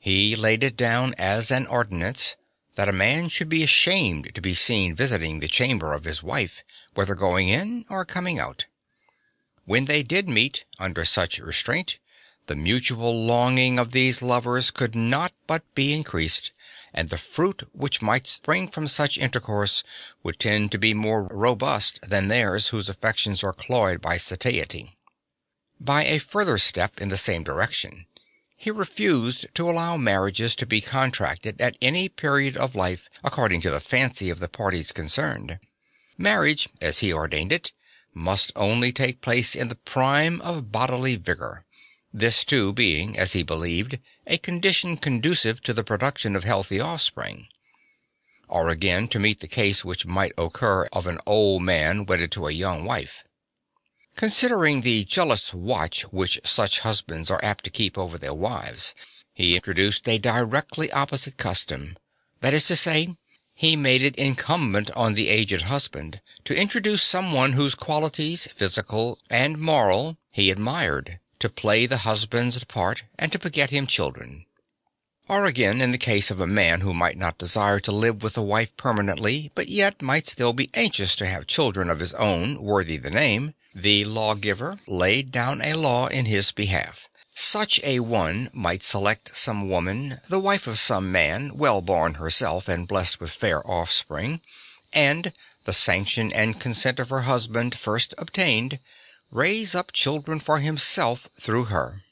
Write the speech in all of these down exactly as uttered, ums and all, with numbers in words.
He laid it down as an ordinance that a man should be ashamed to be seen visiting the chamber of his wife, whether going in or coming out. When they did meet under such restraint, the mutual longing of these lovers could not but be increased, and the fruit which might spring from such intercourse would tend to be more robust than theirs whose affections are cloyed by satiety. By a further step in the same direction, he refused to allow marriages to be contracted at any period of life according to the fancy of the parties concerned. Marriage, as he ordained it, must only take place in the prime of bodily vigor, this too being, as he believed, a condition conducive to the production of healthy offspring. Or again, to meet the case which might occur of an old man wedded to a young wife. Considering the jealous watch which such husbands are apt to keep over their wives, he introduced a directly opposite custom. That is to say, he made it incumbent on the aged husband to introduce someone whose qualities, physical and moral, he admired, to play the husband's part and to beget him children. Or again, in the case of a man who might not desire to live with a wife permanently, but yet might still be anxious to have children of his own worthy the name, the lawgiver laid down a law in his behalf. Such a one might select some woman, the wife of some man, well born herself and blessed with fair offspring, and, the sanction and consent of her husband first obtained, raise up children for himself through her.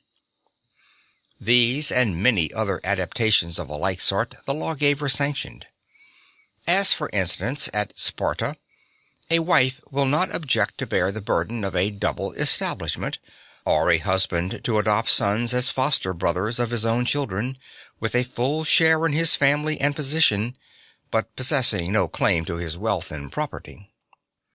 These and many other adaptations of a like sort the lawgiver sanctioned. As for instance, at Sparta, a wife will not object to bear the burden of a double establishment, or a husband to adopt sons as foster brothers of his own children, with a full share in his family and position, but possessing no claim to his wealth and property.